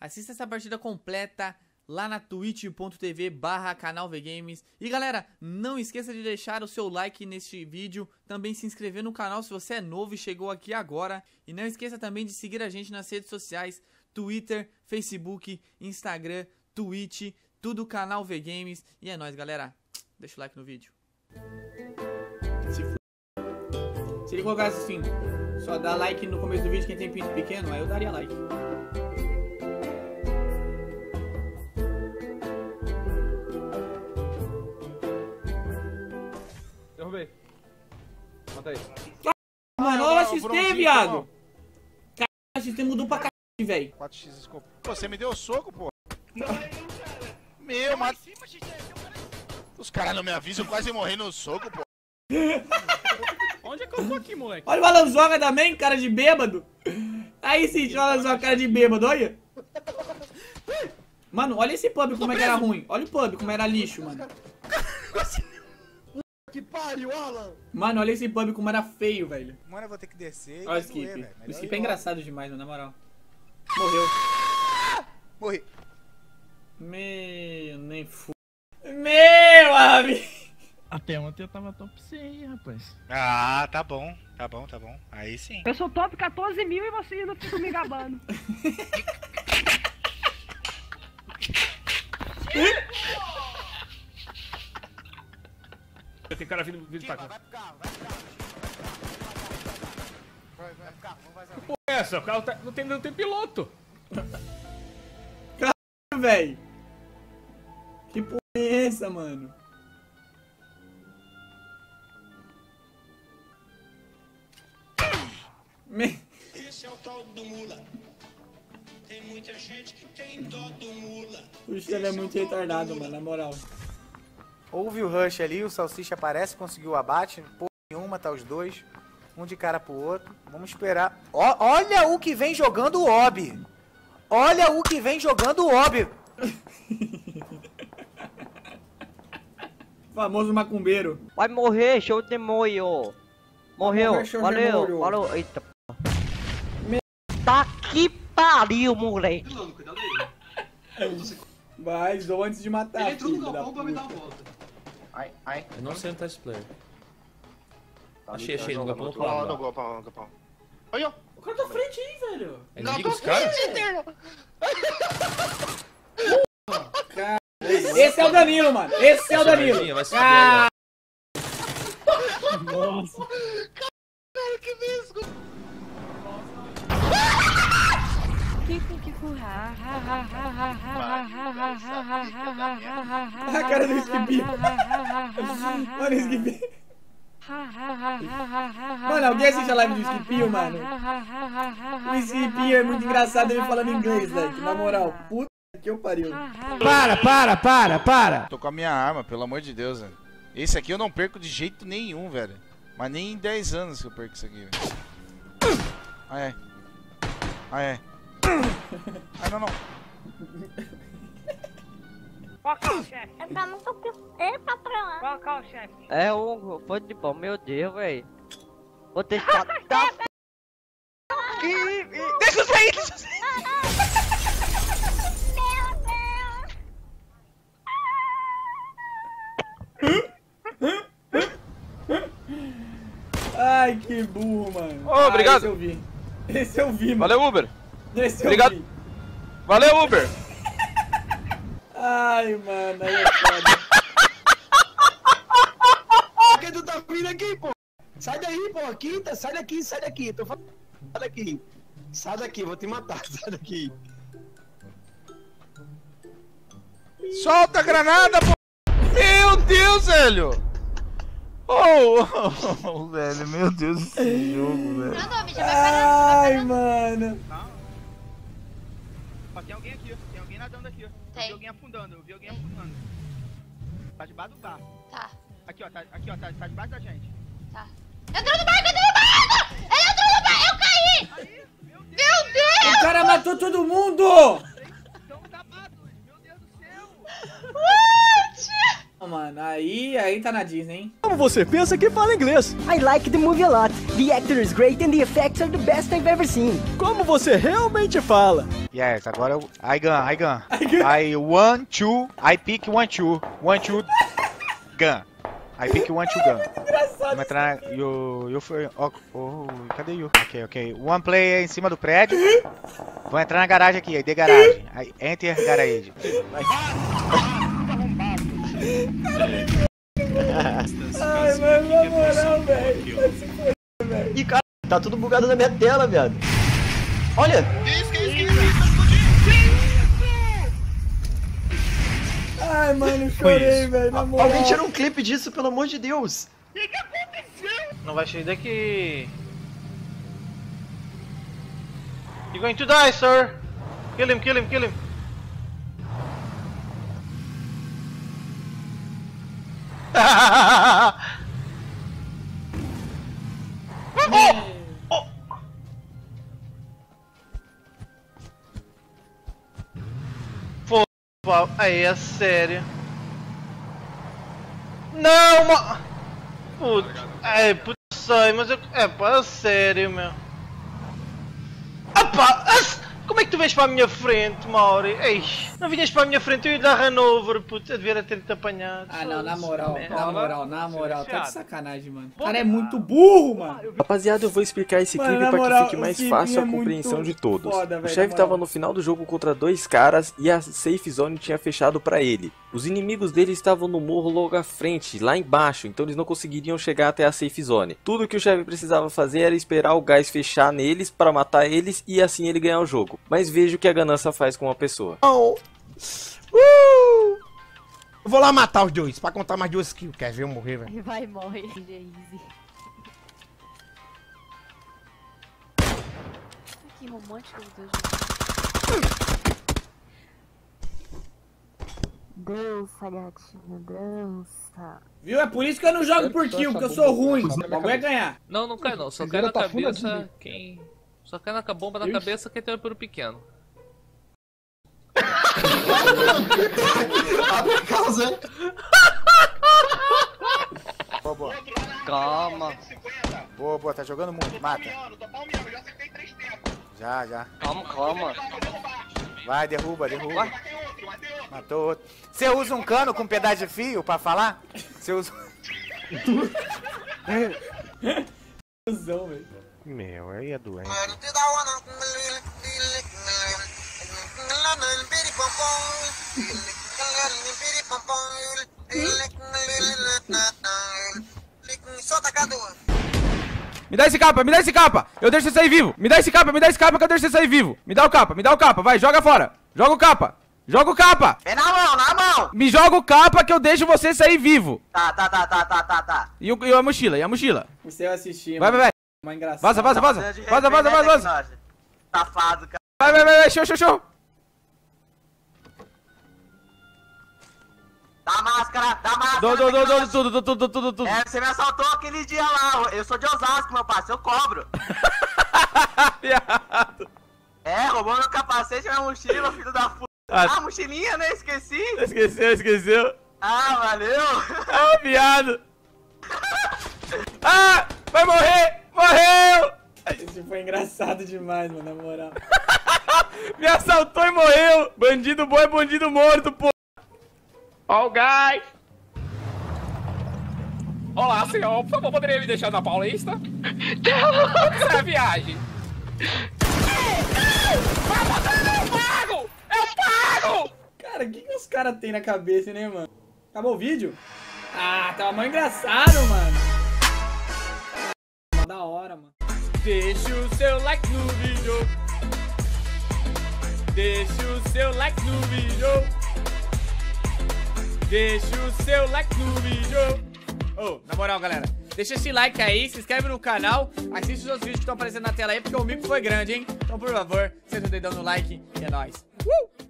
Assista essa partida completa lá na twitch.tv/canalvgames. E galera, não esqueça de deixar o seu like neste vídeo, também se inscrever no canal se você é novo e chegou aqui agora. E não esqueça também de seguir a gente nas redes sociais, Twitter, Facebook, Instagram, Twitch, tudo Canal VGames. E é nóis, galera. Deixa o like no vídeo. Se ele colocasse assim, só dá like no começo do vídeo quem tem pinto pequeno, aí eu daria like. Derrubei. Mata aí. Mano, olha o XP, viado. Caralho, o XP mudou pra caralho, velho. 4x scope. Pô, você me deu soco, pô. Meu, mas... Os caras não me avisam, eu quase morri no soco, pô. Onde é que eu tô aqui, moleque? Olha o Balanzoga também, cara de bêbado. Aí sim, olha só a cara de bêbado, olha. Mano, olha esse pub como é que era ruim. Olha o pub como era lixo, mano. Que pariu, Alan! Mano, olha esse pub como era feio, velho. Mano, eu vou ter que descer. Olha o Skip. O Skip é engraçado demais, mano, na moral. Morreu. Morri. Meu, nem f... Meu amigo. Até ontem eu tava top 100, rapaz. Ah, tá bom, tá bom, tá bom. Aí sim. Eu sou top 14 mil e você ainda fica me gabando. Tem cara vindo pra cá. Vai pro carro, vai pro carro. Vai pro carro, vamos fazer. Porra, é essa? O carro tá... não tem piloto. Caralho, velho. Que porra é essa, mano? Esse é o tal do mula. Tem muita gente que tem dó do mula. O Steve é muito retardado, mano, na moral. Houve o rush ali, o Salsicha aparece, conseguiu o abate, porra nenhuma, tá os dois, um de cara pro outro. Vamos esperar. Olha o que vem jogando o Obi. Olha o que vem jogando o Obi. Famoso macumbeiro. Vai morrer, show de demônio. Morreu, Morrer, show de valeu, demônio. valeu. Eita porra. Tá que pariu, moleque. Vai, zoou antes de matar. Ele entrou no galpão pra me dar a volta. Ai, ai. Eu não sei onde tá esse player. Tá Achei no galpão. No galpão. Olha, ó. O cara tá frente aí, velho. É inimigo dos caras? Esse é o Danilo, mano. Esse é o Danilo. Vai se fuder aí, Nossa. Cara, que mesmo. Quem tem que currar? A cara do Skip. Mano, Skip. Mano, alguém assiste a live do Skipinho, mano? O Skipinho é muito engraçado ele falando inglês, velho. Na moral, puta que eu pariu. Para! Tô com a minha arma, pelo amor de Deus, velho. Esse aqui eu não perco de jeito nenhum, velho. Mas nem em 10 anos que eu perco isso aqui, velho. Ah, é. Ah, é. Ai, não. Qual que é o chefe? Eu tá muito... Ei, patrão. Qual que é o chefe? É o foi de bom, meu Deus, velho. Vou testar. Deixa eu sair, deixa eu sair. Ai, que burro, mano. Ô, obrigado. Esse eu vi. Esse eu vi, mano. Valeu, Uber. Esse Obrigado. eu vi. Valeu, Uber. Ai, mano, aí é foda. Por que tu tá vindo aqui, pô? Sai daí, pô. Quinta, sai daqui. Tô falando. Sai daqui. Sai daqui, vou te matar. Sai daqui. Solta a granada, pô. Meu Deus, velho. Oh, velho, meu Deus desse jogo, velho. Ai, mano. Ó, tem alguém aqui, tem alguém nadando aqui. Tem. Eu vi alguém afundando, Tá debaixo do barco. Tá, Aqui, ó, tá debaixo da gente. tá. Entrou no barco! Ele entrou no barco! Eu caí! Aí, meu Deus! Meu Deus! O cara matou todo mundo! Estão tapados, meu Deus do céu! What? Mano, aí tá na Disney, hein? Como você pensa que fala inglês? I like the movie a lot. The actor is great and the effects are the best I've ever seen. Como você realmente fala? Yes, agora eu... I gun. I want to... I pick one two. One two... Gun. I pick one two gun. Vamos entrar na... You for... Oh, cadê you? Ok. One player em cima do prédio. Vou entrar na garagem aqui, aí de garagem. Aí, enter garage. Ai, mano, na moral, velho. Ih, cara, tá tudo bugado na minha tela, viado. Olha! Ai, mano, eu chorei, velho, na moral. Alguém tira um clipe disso, pelo amor de Deus. O que aconteceu? Não vai sair daqui. You're going to die, sir. Kill him. Pô, aí é sério. Não, mano. Puta, sai, mas eu... pá, é sério, meu. Como é que tu vens para a minha frente, Mauri? Ei, não vinhas para a minha frente, eu ia dar run-over, puto, eu devia ter-te apanhado. Ah, não, na moral, tá de sacanagem, mano. O cara é muito burro, mano. Rapaziada, eu vou explicar esse clipe pra que fique mais fácil a compreensão de todos. O chefe tava no final do jogo contra 2 caras e a safe zone tinha fechado pra ele. Os inimigos dele estavam no morro logo à frente, lá embaixo, então eles não conseguiriam chegar até a safe zone. Tudo que o chefe precisava fazer era esperar o gás fechar neles para matar eles e assim ele ganhar o jogo. Mas veja o que a ganância faz com uma pessoa. Eu vou lá matar os dois, pra contar mais 2 kills. Quer ver eu morrer, velho? Vai, morre. Easy. Que romântico os dois. Dança, gatinho, dança. Viu? É por isso que eu não jogo por kill, porque eu sou ruim. O bagulho é ganhar. Não cai não. Só cai na cabeça quem... Só cai na bomba na cabeça quem tem o peru pequeno. Boa. Calma. Boa, tá jogando muito, mata. Já. Calma. Vai, derruba. Matou outro. Você usa um cano com um pedaço de fio pra falar? Você usa... Velho. Meu, aí é doente. Me dá esse capa, eu deixo você sair vivo. Me dá esse capa que eu deixo você sair vivo. Me dá o capa, vai, joga fora. Joga o capa. Vem na mão. Me joga o capa que eu deixo você sair vivo. Tá. E a mochila? Você vai assistir, mano. Vai. Uma engraçada. Vaza. Safado, cara. Vai, show. Dá máscara. Dou tudo. É, você me assaltou aquele dia lá. Eu sou de Osasco, meu parceiro, eu cobro. Viado. Roubou meu capacete e minha mochila, filho da puta. Mochilinha, né? Esqueci. Esqueceu. Valeu. Viado. Vai morrer. Morreu. Isso foi engraçado demais, mano, na moral. Me assaltou e morreu. Bandido bom é bandido morto, pô. Ó o gás. Olá, senhor. Por favor, poderia me deixar na Paulista? Quanto é a viagem? Eu pago! Cara, o que os caras têm na cabeça, né, mano? Acabou o vídeo? Tava mal engraçado, mano. Da hora, mano. Deixa o seu like no vídeo. Na moral, galera, deixa esse like aí, se inscreve no canal, assiste os outros vídeos que estão aparecendo na tela aí, porque o mico foi grande, hein? Então, por favor, senta o dedão no like e é nóis.